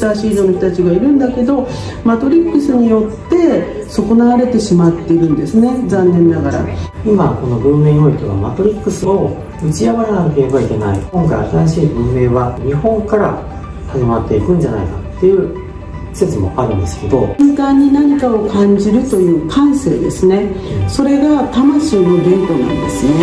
ターシードの人たちがいるんだけど、マトリックスによって損なわれてしまっているんですね、残念ながら。 今この文明においてはマトリックスを打ち破らなければいけない。今回新しい文明は日本から始まっていくんじゃないかっていう説もあるんですけど、 瞬間に何かを感じるという感性ですね、それが魂のゲートなんですね。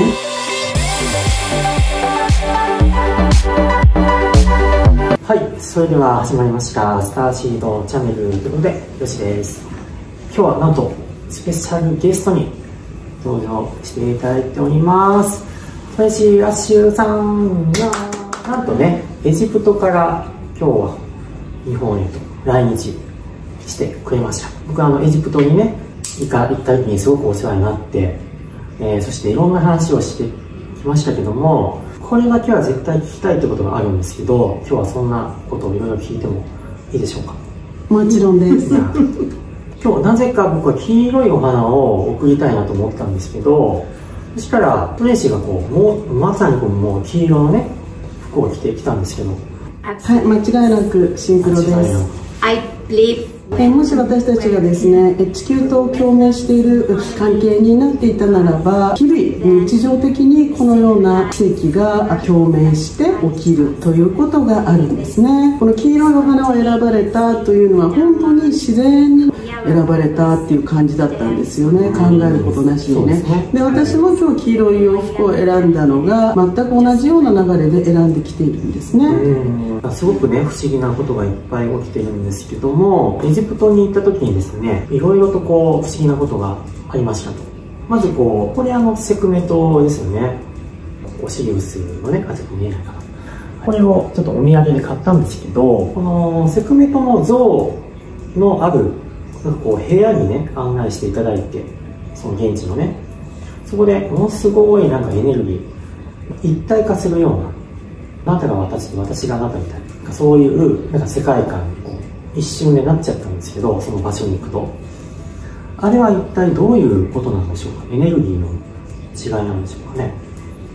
はい、それでは始まりましたスターシードチャンネルということで、よしです。今日はなんとスペシャルゲストに登場していただいております。林アッシュさんがなんとね、エジプトから今日は日本へと来日してくれました。僕はエジプトにね行った時にすごくお世話になって、そしていろんな話をしてきましたけども、これだけは絶対聞きたいってことがあるんですけど、今日はそんなことをいろいろ聞いてもいいでしょうか？ もちろんです。 今日なぜか僕は黄色いお花を送りたいなと思ったんですけど、そしたらトレイシーがもうまさにもう黄色のね服を着てきたんですけど、 はい、間違いなくシンクロです。 I believe もし私たちがですね、地球と共鳴している関係になっていたならば、日々日常的にこのような奇跡が共鳴して起きるということがあるんですね。この黄色いお花を選ばれたというのは本当に自然に選ばれたっていう感じだったんですよね、考えることなしにね。で、私も今日黄色い洋服を選んだのが全く同じような流れで選んできているんですね。 すごくね不思議なことがいっぱい起きてるんですけども、エジプトに行った時にですね、いろいろと不思議なことがありましたと。まずこれセクメトですよね。シリウスのね、ちょっと見えないかな。これをちょっとお土産で買ったんですけど、このセクメトの像のある部屋にね案内していただいて、その現地のね、そこでものすごいエネルギー一体化するような、あなたが私で私があなたみたいな、そういう世界観に一瞬でなっちゃったんですけど、その場所に行くとあれは一体どういうことなんでしょうか？エネルギーの違いなんでしょうかね。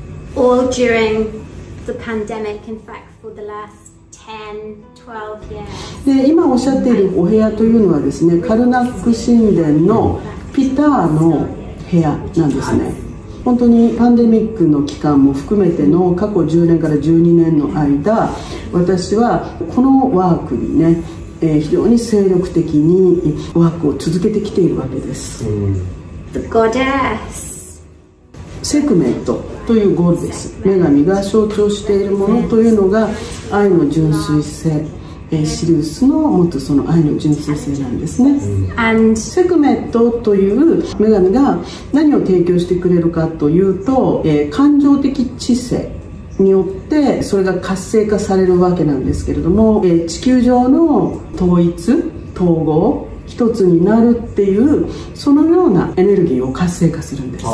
all during the pandemic, in fact for the last 10, 12 years. で、今おっしゃっているお部屋というのはですね、カルナック神殿のピターの部屋なんですね。本当にパンデミックの期間も含めての過去10年から12年の間、私はこのワークにね、非常に精力的にワークを続けてきているわけです。 The goddess. セクメントというゴッデス、女神が象徴しているものというのが愛の純粋性、シリウスの持つその愛の純粋性なんですね。 And セクメットという女神が何を提供してくれるかというと、感情的知性によってそれが活性化されるわけなんですけれども、地球上の統一統合一つになるっていうそのようなエネルギーを活性化するんです。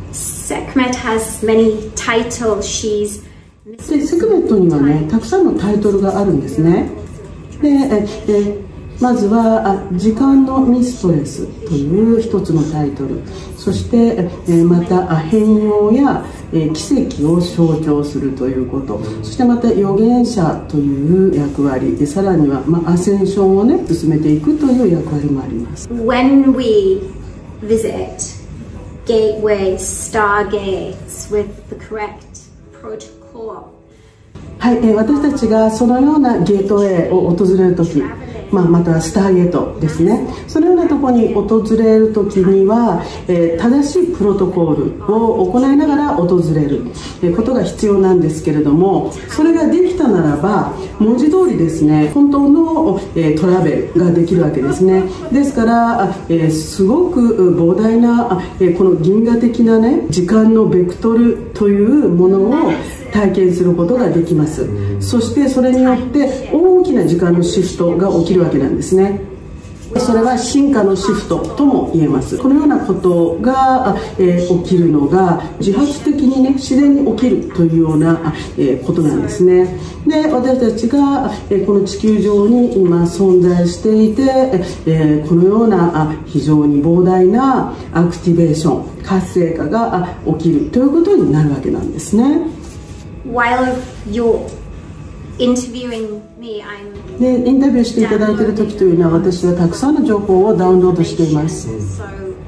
Sekhmet has many titles. She's で、セクメットにはねたくさんのタイトルがあるんですね。で、まずは時間のミストレスという一つのタイトル、そしてまた変容や奇跡を象徴するということ、そしてまた預言者という役割で、さらにはアセンションをね進めていくという役割もあります。 when we visit gateways, stargates with the correct protocol. はい、私たちがそのようなゲートウェイを訪れるとき、またスターゲートですね、そのようなところに訪れるときには、正しいプロトコールを行いながら訪れることが必要なんですけれども、それができたならば文字通りですね、本当のトラベルができるわけですね。ですからすごく膨大なこの銀河的なね時間のベクトルというものを体験することができます。そしてそれによって大きな時間のシフトが起きるわけなんですね。それは進化のシフトとも言えます。このようなことが起きるのが自発的にね自然に起きるというようなことなんですね。で、私たちがこの地球上に今存在していて、このような非常に膨大なアクティベーション活性化が起きるということになるわけなんですね。 While you're interviewing me, I'm でインタビューしていただいている時というのは私はたくさんの情報をダウンロードしています。 so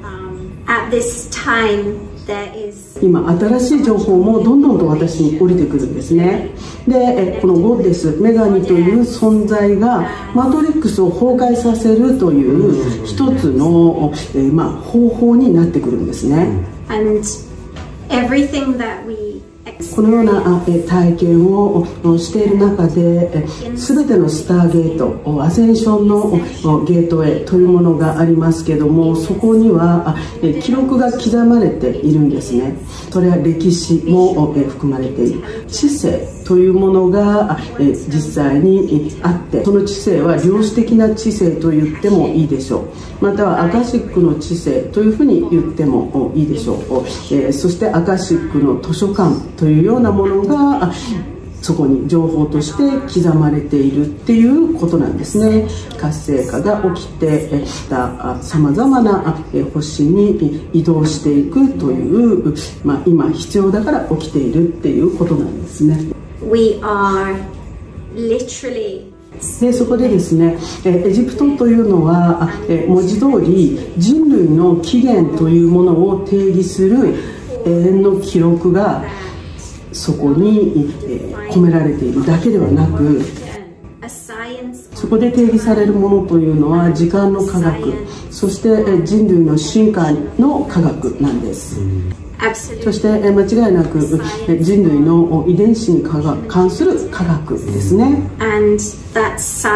at this time there is 今新しい情報もどんどんと私に降りてくるんですね。でこのゴッデス女神という存在がマトリックスを崩壊させるという一つの、方法になってくるんですね。 and everything that we このような体験をしている中で全てのスターゲートアセンションのゲートウェイというものがありますけども、そこには記録が刻まれているんですね。それは歴史も含まれている。知性というものが実際にあって、その知性は量子的な知性と言ってもいいでしょう。またはアカシックの知性というふうに言ってもいいでしょう。そしてアカシックの図書館というようなものがそこに情報として刻まれているっていうことなんですね。活性化が起きてさまざまな星に移動していくという、今必要だから起きているっていうことなんですね。 we are literally でそこでですね、エジプトというのは文字通り人類の起源というものを定義する永遠の記録がそこに込められているだけではなく、 a science そこで定義されるものというのは時間の科学、そして人類の進化の科学なんです。 absolutely そして間違いなく人類の遺伝子に関する科学ですね。 and that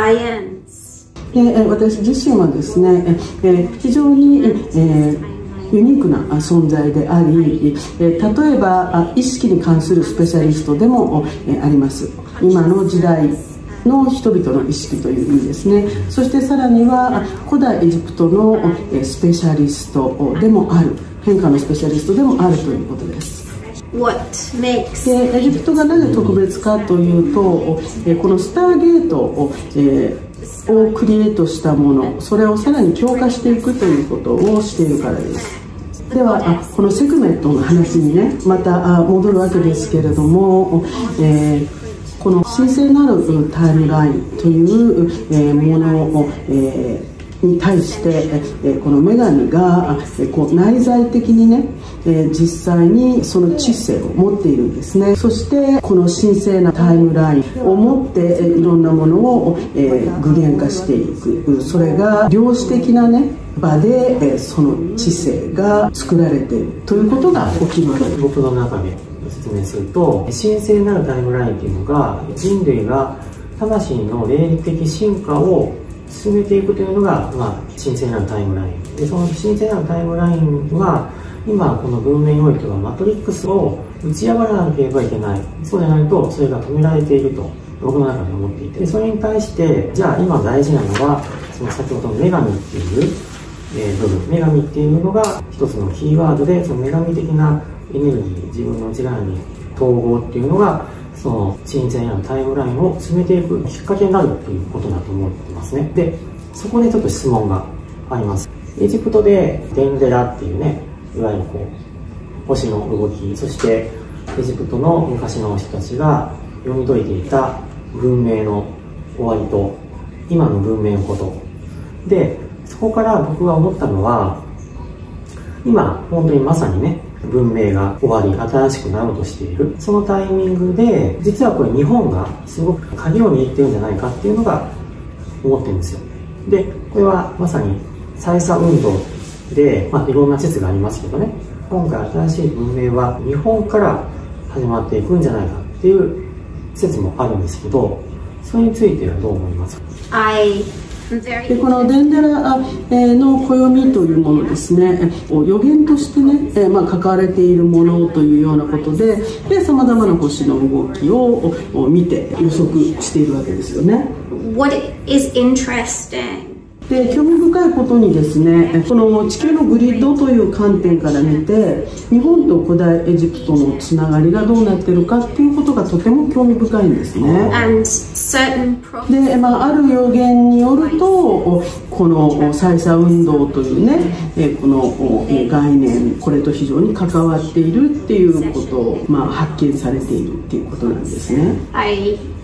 science で私自身はですね非常にユニークな存在であり、例えば意識に関するスペシャリストでもあります。今の時代の人々の意識という意味ですね。そしてさらには古代エジプトのスペシャリストでもある、変化のスペシャリストでもあるということです。 what makes でエジプトがなぜ特別かというと、このスターゲートをクリエイトしたもの、それをさらに強化していくということをしているからです。ではこのセグメントの話にねまた戻るわけですけれども、この神聖なるタイムラインというものをに対してこの女神が内在的にね実際にその知性を持っているんですね。そしてこの神聖なタイムラインを持っていろんなものを具現化していく、それが量子的なね場でその知性が作られているということが起きるわけです。 僕の中で説明すると、神聖なるタイムラインというのが人類が魂の霊力的進化を進めていくというのが、神聖なるタイムラインで、その神聖なるタイムラインは今この文明においてはマトリックスを打ち破らなければいけない、そうでないとそれが止められていると僕の中で思っていて、それに対してじゃあ今大事なのはその先ほどの女神っていう部分、女神っていうのが一つのキーワードで、その女神的なエネルギー、自分の内側に統合っていうのがその神聖なタイムラインを進めていくきっかけになるということだと思ってますね。でそこでちょっと質問があります。エジプトでデンデラっていうね、いわゆる星の動き、そしてエジプトの昔の人たちが読み解いていた文明の終わりと今の文明のことで、そこから僕が思ったのは、今本当にまさにね文明が終わり新しくなろうとしているそのタイミングで、実はこれ日本がすごく鍵を握ってるんじゃないかっていうのが思ってるんですよ。でこれはまさに再差運動で、いろんな説がありますけどね、今回新しい文明は日本から始まっていくんじゃないかっていう説もあるんですけど、それについてはどう思いますか？ でこのデンデラの暦というものですね、予言としてね、書かれているものというようなことでさまざまな星の動きを見て予測しているわけですよね。 what is interesting で興味深いことにですね、この地球のグリッドという観点から見て日本と古代エジプトのつながりがどうなっているかっていうことがとても興味深いんですね。 and certain で、ある予言によるとこの再差運動というねこの概念、これと非常に関わっているっていうことを、発見されているっていうことなんですね。 I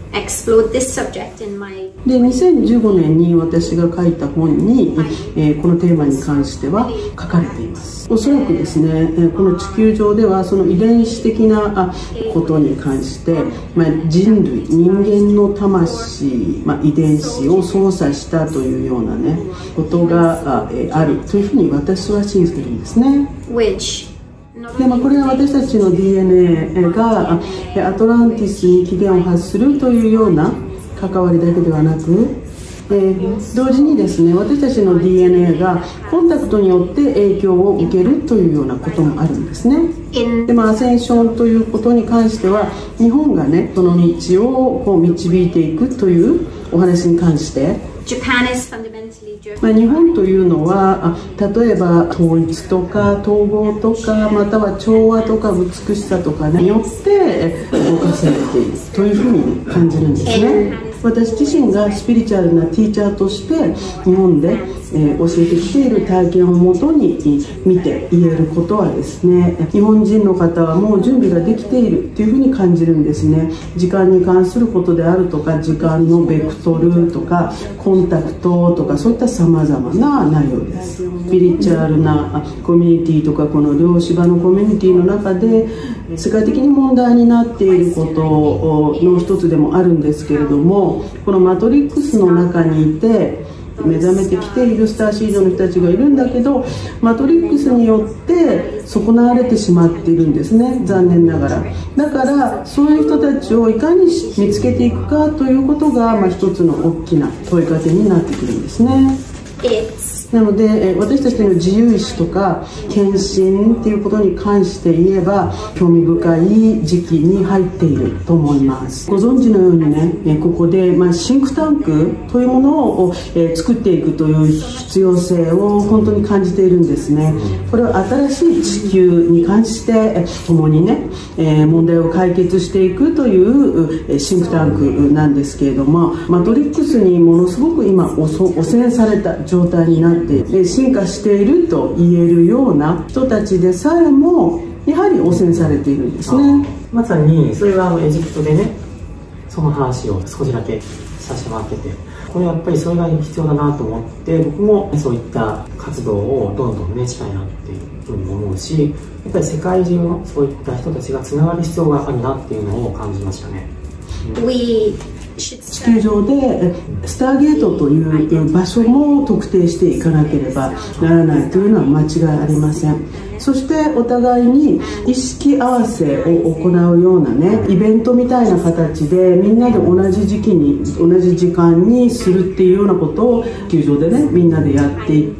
explored this subject in my で2015年に私が書いた本に、このテーマに関しては書かれています。おそらくですね、この地球上ではその遺伝子的なことに関して、人類人間の魂、遺伝子を操作したというようなねことがあるというふうに私は信じているんですね。でこれは私たちの DNA がアトランティスに起源を発するというような関わりだけではなく、同時にですね、私たちの DNA がコンタクトによって影響を受けるというようなこともあるんですね。でアセンションということに関しては日本がねその道をこう導いていくというお話に関して日本というのは例えば統一とか統合とかまたは調和とか美しさとかによって動かされているというふうに感じるんですね。私自身がスピリチュアルなティーチャーとして日本で、教えてきている体験をもとに見て言えることはですね、日本人の方はもう準備ができているというふうに感じるんですね。時間に関することであるとか時間のベクトルとかコンタクトとかそういったさまざまな内容です。スピリチュアルなコミュニティとかこの量子場のコミュニティの中で世界的に問題になっていることの一つでもあるんですけれども、このマトリックスの中にいて目覚めてきているスターシードの人たちがいるんだけど、マトリックスによって損なわれてしまっているんですね、残念ながら。だからそういう人たちをいかに見つけていくかということが、一つの大きな問いかけになってくるんですね。なので私たちの自由意志とか献身っていうことに関して言えば興味深い時期に入っていると思います。ご存知のようにね、ここでシンクタンクというものを作っていくという必要性を本当に感じているんですね。これは新しい地球に関して共にね問題を解決していくというシンクタンクなんですけれども、マトリックスにものすごく今汚染された状態になって進化していると言えるような人たちでさえもやはり汚染されているんですね。 まさにそれはエジプトでねその話を少しだけさせてもらってて、これやっぱりそれが必要だなと思って僕もそういった活動をどんどんねしたいなっていうふうに思うし、やっぱり世界中のそういった人たちがつながる必要があるなっていうのを感じましたね。 地球上でスターゲートという場所も特定していかなければならないというのは間違いありません。そしてお互いに意識合わせを行うようなねイベントみたいな形でみんなで同じ時期に同じ時間にするっていうようなことを地球上でねみんなでやっていって、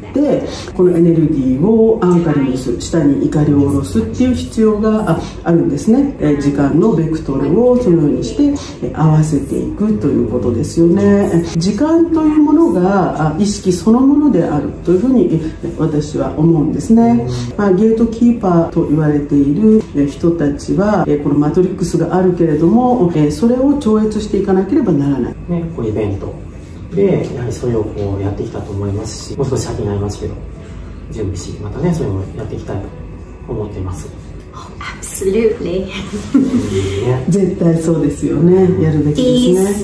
このエネルギーをアンカリにする、下に怒りを下ろすっていう必要があるんですね。時間のベクトルをそのようにして合わせていくということですよね。時間というものが意識そのものであるというふうに私は思うんですね。ゲートキーパーと言われている人たちはこのマトリックスがあるけれどもそれを超越していかなければならない、 こうイベントでやはりそれをこうやってきたと思いますし、もう少し先になりますけど準備しまたねそれをやっていきたいと思っています。 Absolutely. 絶対そうですよね。やるべきですね。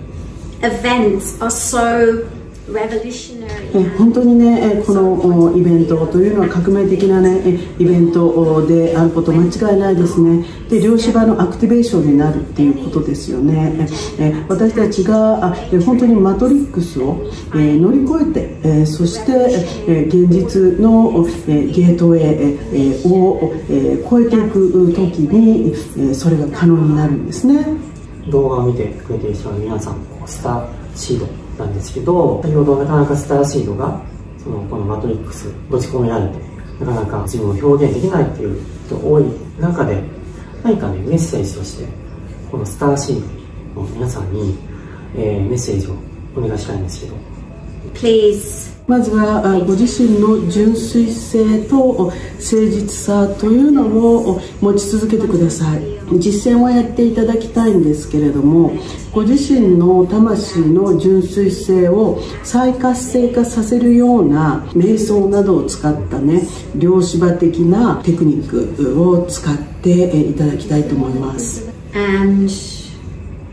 Events are so revolutionary. 本当にねこのイベントというのは革命的なねイベントであること間違いないですね。で量子場のアクティベーションになるっていうことですよね。私たちが本当にマトリックスを乗り越えてそして現実のゲートウェイを超えていく時にそれが可能になるんですね。 動画を見てくれている人は皆さんスターシードなんですけど、先ほどなかなかスターシードがこのマトリックス閉じ込められてなかなか自分を表現できないっていう人多い中で、何かねメッセージとしてこのスターシードの皆さんに、メッセージをお願いしたいんですけど。 Please. まずはご自身の純粋性と誠実さというのを持ち続けてください。実践をやっていただきたいんですけれども、ご自身の魂の純粋性を再活性化させるような瞑想などを使ったね量子場的なテクニックを使っていただきたいと思います。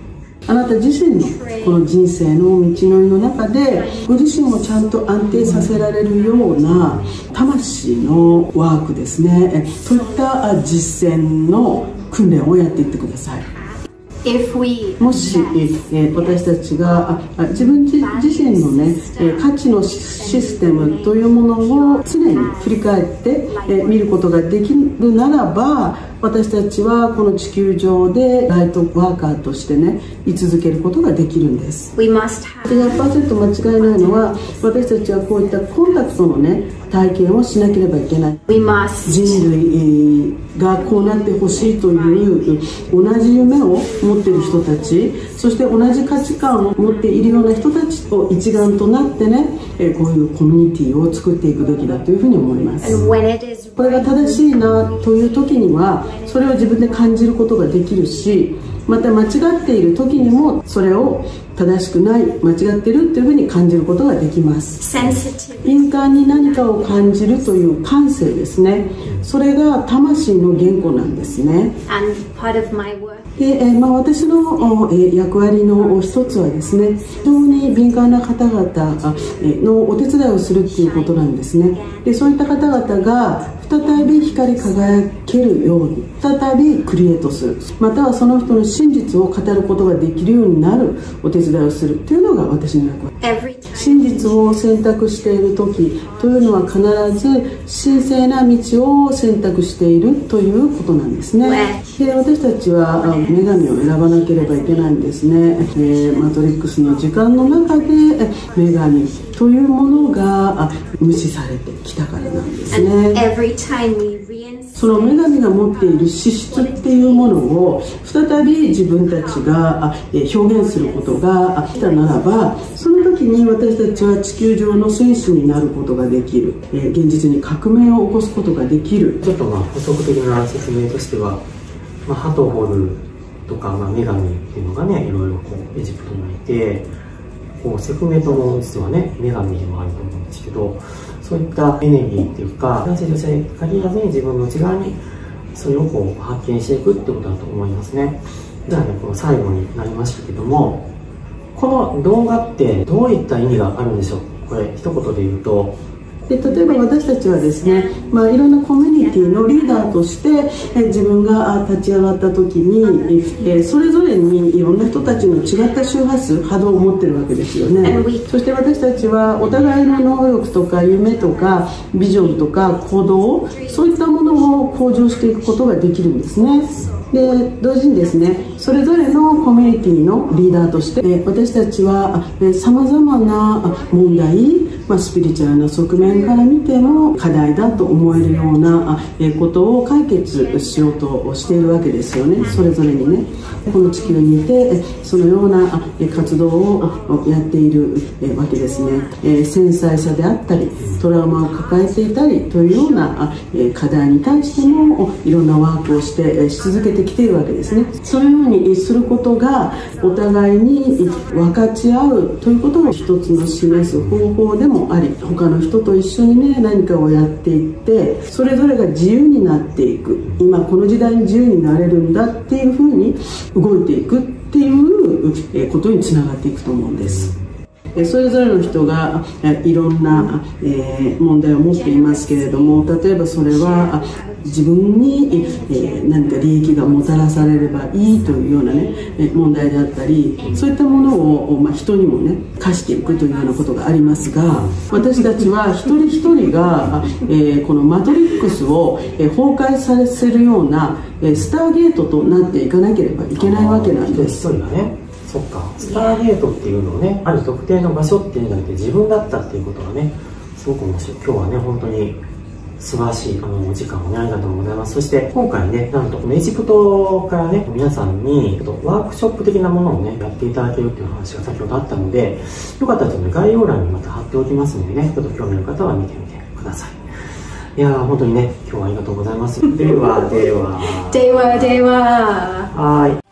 あなた自身のこの人生の道のりの中でご自身もちゃんと安定させられるような魂のワークですね、そういった実践の訓練をやっていってください。もし、私たちが自分自身のね価値のシステムというものを常に振り返って見ることができるならば、私たちはこの地球上でライトワーカーとしてね居続けることができるんです。100% 間違いないのは、私たちはこういったコンタクトのね体験をしなければいけない。人類がこうなってほしいという同じ夢を持っている人たち、そして同じ価値観を持っているような人たちと一丸となってね、こういうコミュニティを作っていくべきだというふうに思います。これが正しいなという時にはそれを自分で感じることができるし、また間違っている時にもそれを正しくない、間違ってるというふうに感じることができます。敏感に何かを感じるという感性ですね、それが魂の言語なんですね。で、私の役割の一つはですね、非常に敏感な方々のお手伝いをするっていうことなんですね。で、そういった方々が再び光り輝けるように、再びクリエイトする、またはその人の真実を語ることができるようになるお手伝いをするというのが私の役割。真実を選択している時というのは必ず神聖な道を選択しているということなんですね。で、私たちは女神を選ばなければいけないんですね。マトリックスの時間の中で女神というものが無視されてきたからなんですね。その女神が持っている資質っていうものを再び自分たちが表現することが来たならば、その時に私たちは地球上の戦士になることができる、現実に革命を起こすことができる。 ちょっと補足的な説明としては、ハトホルとか、女神っていうのがねいろいろエジプトにいて、セクメトも実はね女神でもあると思うんですけど、そういったエネルギーっていうか男性女性限らずに自分の内側にそれを発見していくってことだと思いますね。じゃあね、この最後になりましたけども、この動画ってどういった意味があるんでしょう。これ一言で言うと、 で、例えば私たちはですね、いろんなコミュニティのリーダーとして自分が立ち上がった時にそれぞれにいろんな人たちの違った周波数、波動を持ってるわけですよね。そして私たちはお互いの能力とか夢とかビジョンとか行動、そういったものを向上していくことができるんですね。で、同時にですね、それぞれのコミュニティのリーダーとして私たちはさまざまな問題、スピリチュアルな側面から見ても課題だと思えるようなことを解決しようとしているわけですよね。それぞれにね、この地球にいてそのような活動をやっているわけですね。繊細さであったりトラウマを抱えていたりというような課題に対してもいろんなワークをし続けてきているわけですね。そのようにすることがお互いに分かち合うということを一つの示す方法でもあり、他の人と一緒にね何かをやっていってそれぞれが自由になっていく、今この時代に自由になれるんだっていうふうに動いていくっていうことにつながっていくと思うんです。それぞれの人がいろんな問題を持っていますけれども、例えばそれは自分に何か利益がもたらされればいいというようなね問題であったり、そういったものを人にもね課していくというようなことがありますが、私たちは一人一人がこのマトリックスを崩壊させるようなスターゲートとなっていかなければいけないわけなんです。 一人がね、そっか、スターゲートっていうのをね、ある特定の場所っていうんじゃなくて自分だったっていうことがね、すごく面白い。今日はね本当に素晴らしいお時間をねありがとうございます。そして今回ね、なんとエジプトからね皆さんにワークショップ的なものをねやっていただけるっていう話が先ほどあったので、よかったら概要欄にまた貼っておきますのでね、ちょっと興味の方は見てみてください。いやー本当にね今日はありがとうございます。ではではではでは。 はい。